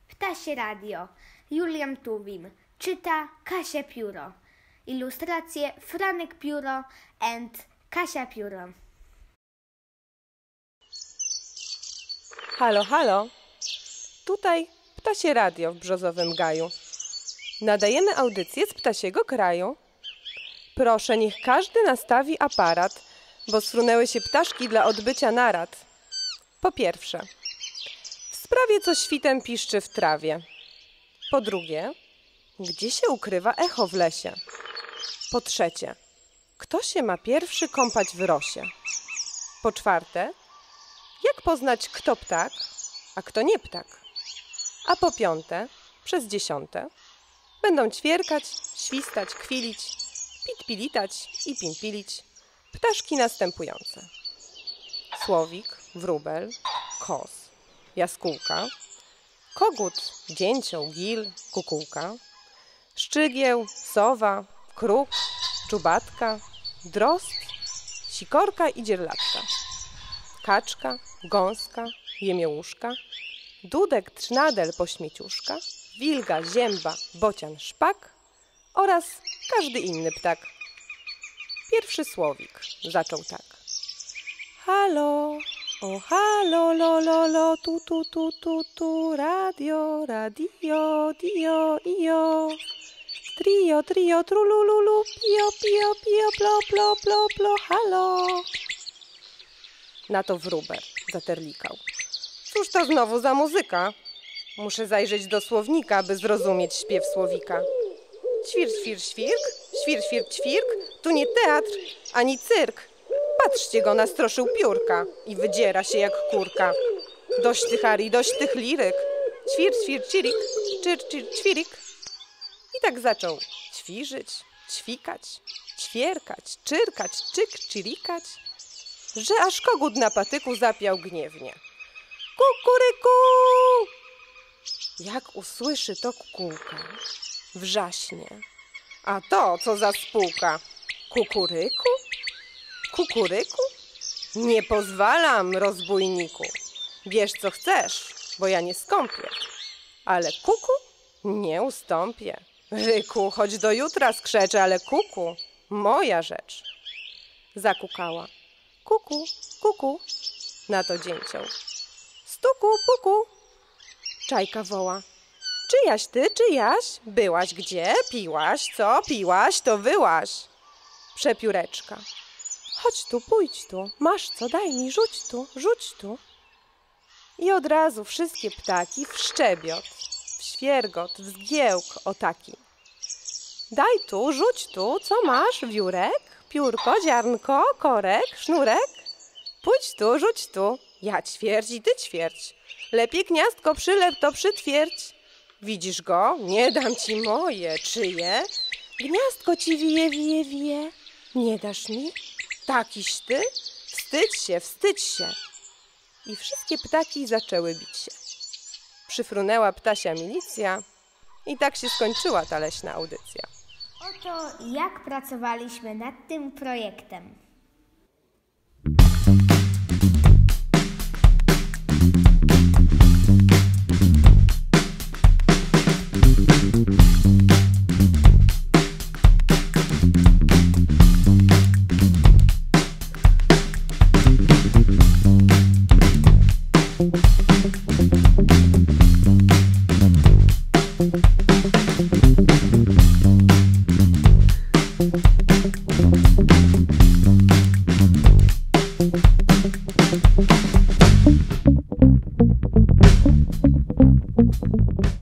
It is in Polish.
Ptasie Radio. Julian Tuwim. Czyta Kasia Pióro. Ilustracje Franek Pióro and Kasia Pióro. Halo, halo. Tutaj Ptasie Radio w Brzozowym Gaju. Nadajemy audycję z ptasiego kraju. Proszę, niech każdy nastawi aparat, bo sfrunęły się ptaszki dla odbycia narad. Po pierwsze, w sprawie co świtem piszczy w trawie. Po drugie, gdzie się ukrywa echo w lesie. Po trzecie, kto się ma pierwszy kąpać w rosie. Po czwarte, jak poznać kto ptak, a kto nie ptak. A po piąte, przez dziesiąte, będą ćwierkać, świstać, kwilić, pitpilitać i pimpilić ptaszki następujące. Słowik, wróbel, kos, jaskółka, kogut, dzięcioł, gil, kukułka, szczygieł, sowa, kruk, czubatka, drozd, sikorka i dzierlatka, kaczka, gąska, jemiołuszka, dudek, trznadel, pośmieciuszka, wilga, zięba, bocian, szpak oraz każdy inny ptak. Pierwszy słowik zaczął tak. Halo, o halo, lo, lo, lo, tu, radio, radio, dio, io. Trio, trio, trulululu, pio, pio, pio, plo, plo, plo, plo, halo. Na to wróbel zaterlikał. Cóż to znowu za muzyka? Muszę zajrzeć do słownika, by zrozumieć śpiew słowika. Świr, świr, świrk, świr, świr, ćwirk, tu nie teatr, ani cyrk. Patrzcie, go nastroszył piórka i wydziera się jak kurka. Dość tych arii, dość tych liryk. Ćwir, świr, cirik, czyr, czyr, ćwirik. I tak zaczął ćwiżyć, ćwikać, ćwierkać, czyrkać, czyk, czirikać, że aż kogut na patyku zapiał gniewnie. Kukuryku! Jak usłyszy to kukułka, wrzaśnie. A to co za spółka? Kukuryku? Kukuryku? Nie pozwalam, rozbójniku. Bierz co chcesz, bo ja nie skąpię. Ale kuku nie ustąpię. Ryku, choć do jutra skrzeczę, ale kuku, moja rzecz. Zakukała. Kuku, kuku. Na to dzięcioł. Stuku, puku. Czajka woła. Czyjaś ty, czyjaś? Byłaś gdzie? Piłaś? Co? Piłaś? To wyłaś. Przepióreczka. Chodź tu, pójdź tu. Masz co? Daj mi, rzuć tu, rzuć tu. I od razu wszystkie ptaki w szczebiot, w świergot, w zgiełk o taki. Daj tu, rzuć tu, co masz? Wiórek, piórko, ziarnko, korek, sznurek? Pójdź tu, rzuć tu. Ja ćwierć i ty ćwierć. Lepiej gniazdko przylep to przytwierdź. Widzisz go? Nie dam ci moje. Czyje? Gniazdko ci wije, wije, wije. Nie dasz mi? Takiś ty? Wstydź się, wstydź się. I wszystkie ptaki zaczęły bić się. Przyfrunęła ptasia milicja i tak się skończyła ta leśna audycja. Oto jak pracowaliśmy nad tym projektem.